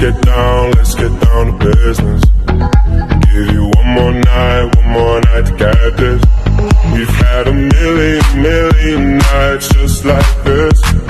get down to business. Give you one more night to get this. We've had a million nights just like this.